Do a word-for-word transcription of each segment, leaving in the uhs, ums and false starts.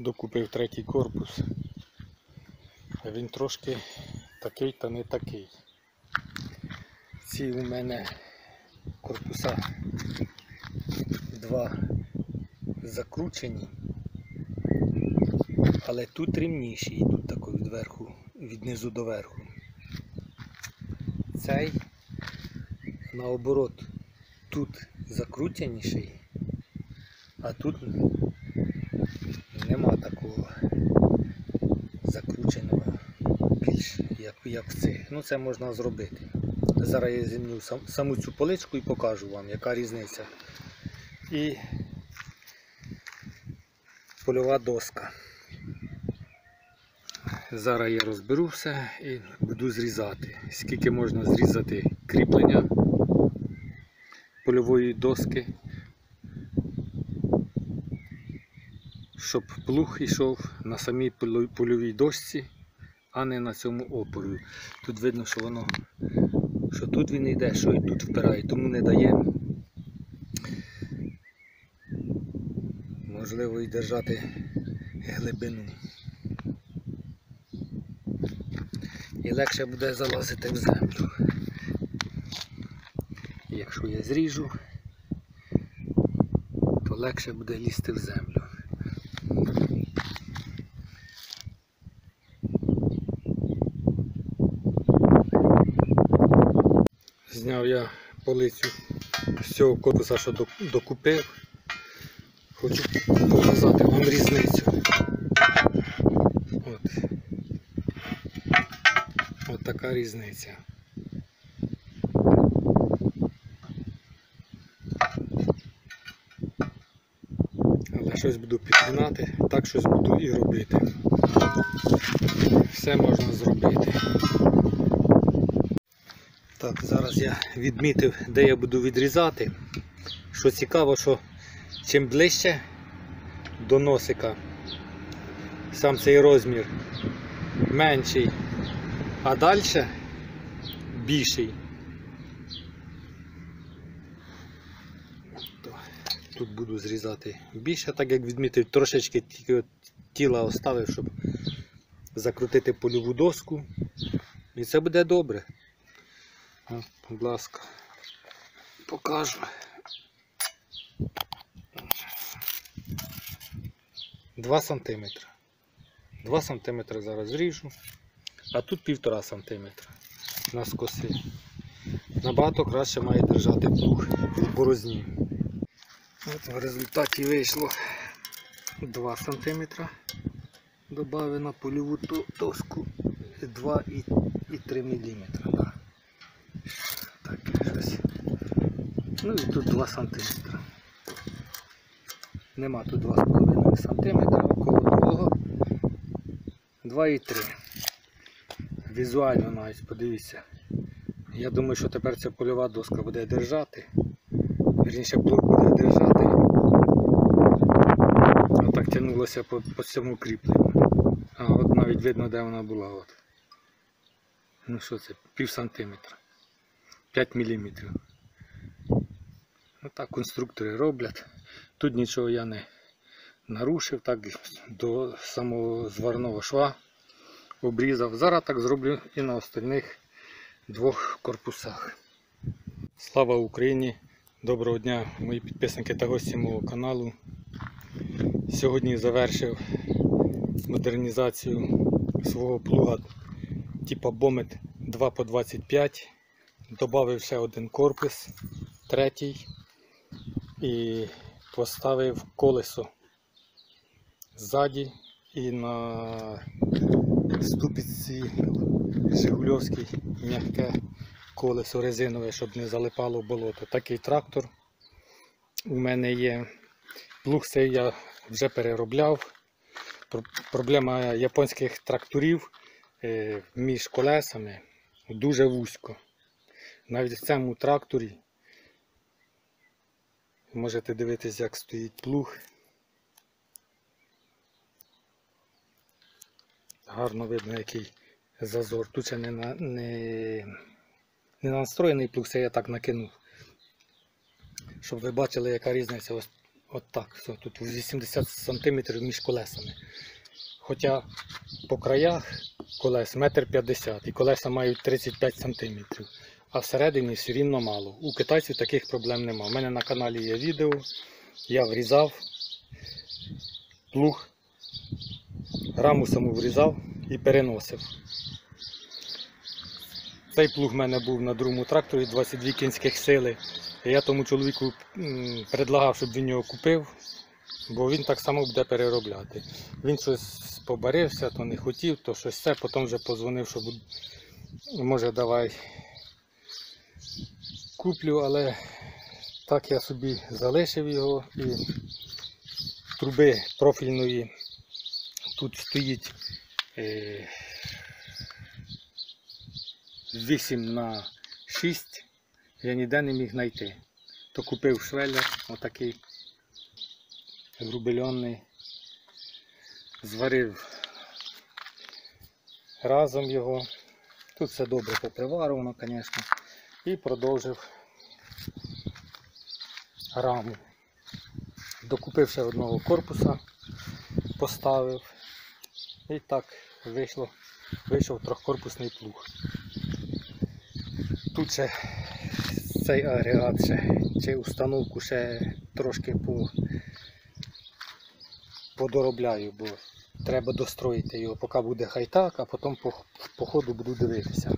Докупив третій корпус. А він трошки такий та не такий. Ці у мене корпуса два закручені, але тут рівніші йдуть такою зверху, від низу до верху. Цей наоборот тут закрученіший, а тут нема такого закрученого більш як, як в цих. Ну це можна зробити. Зараз я зімню сам, саму цю поличку і покажу вам, яка різниця. І польова доска. Зараз я розберу все і буду зрізати. Скільки можна зрізати кріплення польової доски, щоб плуг йшов на самій польовій дошці, а не на цьому опорі. Тут видно, що воно, що тут він йде, що і тут впирає, тому не дає можливо і держати глибину. І легше буде залазити в землю. Якщо я зріжу, то легше буде лізти в землю. Зняв я полицю з цього корпуса, що докупив. Хочу показати вам різницю. От. От така різниця. Але щось буду підгинати, так щось буду і робити. Все можна зробити. Так, зараз я відмітив, де я буду відрізати. Що цікаво, що чим ближче до носика сам цей розмір менший, а далі більший. Тут буду зрізати більше, так як відмітив, трошечки тільки от тіла оставив, щоб закрутити польову доску. І це буде добре. От, будь ласка, покажу. Два сантиметри. Два сантиметри зараз зріжу, а тут півтора сантиметра на скоси. Набагато краще має держати плуг в борозні. От в результаті вийшло два сантиметри. Добавив на польову доску два і три міліметри. Да. Так, щось. Ну і тут два сантиметри. Нема тут два з половиною сантиметра, около другого два і три. Візуально навіть, подивіться. Я думаю, що тепер ця польова доска буде держати. Вірніше, плуг буде держати. Отак тягнулося по, по цьому кріпленню. А от навіть видно, де вона була. От. Ну що це, пів сантиметра. п'ять міліметрів. Отак конструктори роблять. Тут нічого я не нарушив, так до самого зварного шва обрізав. Зараз так зроблю і на остальних двох корпусах. Слава Україні! Доброго дня, мої підписники та гості мого каналу. Сьогодні завершив модернізацію свого плуга типу Бомет два по двадцять п'ять. Добавив ще один корпус, третій, і поставив колесо ззаді і на ступиці жигульовській м'яке колесо резинове, щоб не залипало в болото. Такий трактор у мене є. Плуг цей я вже переробляв. Проблема японських тракторів між колесами дуже вузько. Навіть в цьому тракторі можете дивитись, як стоїть плуг. Гарно видно, який зазор. Тут ще не, на, не, не настроєний плуг, це я так накинув. Щоб ви бачили, яка різниця. Ось, От так, все, тут вісімдесят сантиметрів між колесами. Хоча по краях колес метр п'ятдесят і колеса мають тридцять п'ять сантиметрів. А всередині все рівно мало. У китайців таких проблем нема. У мене на каналі є відео, я врізав плуг, раму саму врізав і переносив. Цей плуг в мене був на другому тракторі, двадцять дві кінських сили. І я тому чоловіку предлагав, щоб він його купив, бо він так само буде переробляти. Він щось побарився, то не хотів, то щось це, потім вже подзвонив, що може давай куплю, але так я собі залишив його і труби профільної тут стоїть е, вісім на шість, я ніде не міг знайти. То купив швеллер, отакий грубельонний, зварив разом його, тут все добре поприварено, звісно, і продовжив раму. Докупив ще одного корпуса, поставив і так вийшло, вийшов трьохкорпусний плуг. Тут ще цей агрегат ще, чи установку ще трошки по, подоробляю, бо треба достроїти його, поки буде хай так, а потім по, по ходу буду дивитися.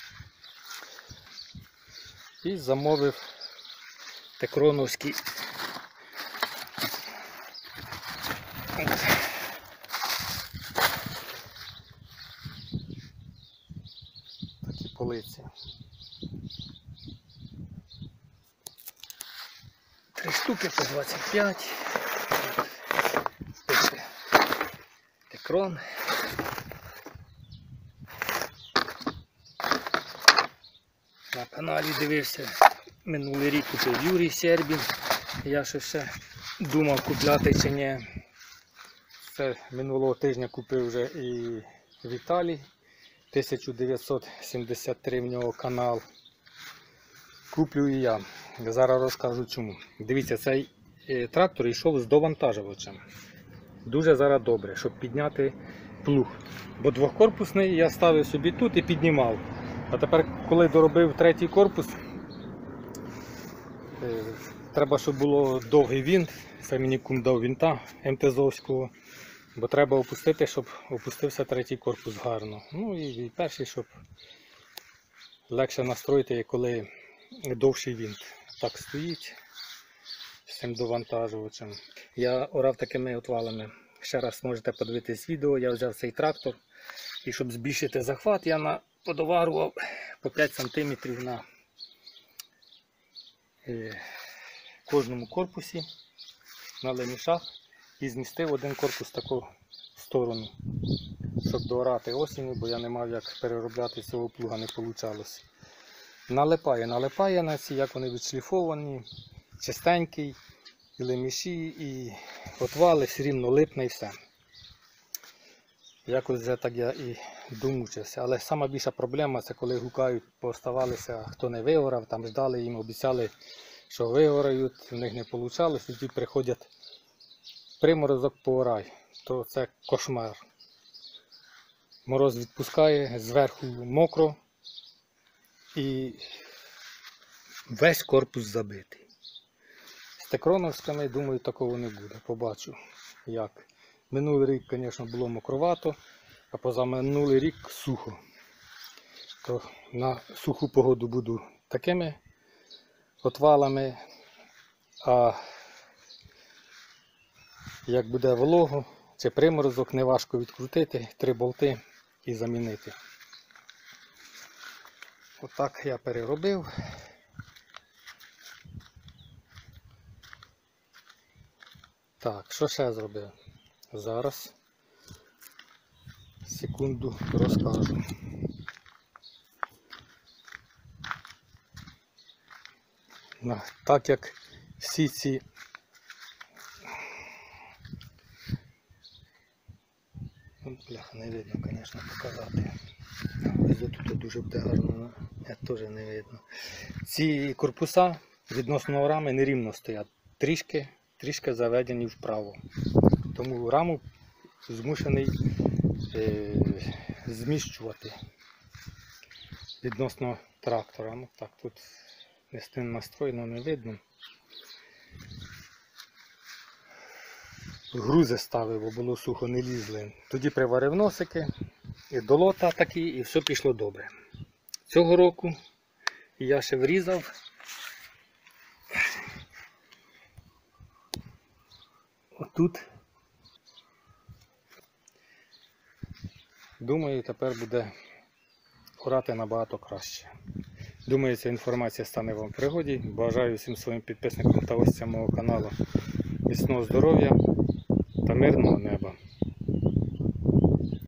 І замовив текроновський такі полиці. Три штуки по двадцять п'ять. Пише Текрон. На каналі дивився, минулий рік купив Юрій Сербін. Я ще ще думав купляти чи ні. Це минулого тижня купив вже і Віталій. тисяча дев'ятсот сімдесят три в нього канал. Куплю і я. Зараз розкажу чому. Дивіться, цей трактор йшов з довантажувачем. Дуже зараз добре, щоб підняти плуг. Бо двохкорпусний я ставив собі тут і піднімав. А тепер, коли доробив третій корпус, треба, щоб було довгий винт. Це мені кум дав винта МТЗовського. Бо треба опустити, щоб опустився третій корпус гарно. Ну і перший, щоб легше настроїти, коли довший винт. Так стоїть з цим довантажувачем. Я орав такими отвалами. Ще раз можете подивитись відео. Я взяв цей трактор. І щоб збільшити захват, я на подоварував по п'ять сантиметрів на е, кожному корпусі на лемішах і змістив один корпус таку в сторону, щоб доорати осінню, бо я не мав як переробляти цього плуга, не вийшло. Налипає, налипає на ці, як вони відшліфовані, чистенький, і леміші, і отвали, все рівно липне і все. Якось вже так я і домучився. Але сама більша проблема, це коли гукають, поставалися, хто не вигорав, там ждали, їм обіцяли, що вигорають, в них не вийшло, і тоді приходять приморозок поорай, то це кошмар. Мороз відпускає, зверху мокро і весь корпус забитий. З текроновськими, думаю, такого не буде, побачу як. Минулий рік, звісно, було мокровато, а позаминулий рік сухо. То на суху погоду буду такими отвалами, а як буде волого чи приморозок, не важко відкрутити, три болти і замінити. Отак я переробив. Так, що ще зробив? Зараз, секунду, розкажу. Так як всі ці бляха, не видно, звісно, показати. Ось тут дуже буде гарно, теж не видно. Ці корпуса відносно рами нерівно стоять. Трішки трішки заведені вправо. Тому раму змушений е, зміщувати відносно трактора. Ну, так, тут не з тим настроєно, не видно. Грузи ставив, бо було сухо, не лізли. Тоді приварив носики, і долота такі, і все пішло добре. Цього року я ще врізав отут. Думаю, тепер буде орати набагато краще. Думаю, ця інформація стане вам в пригоді. Бажаю всім своїм підписникам та гостям мого каналу міцного здоров'я та мирного неба.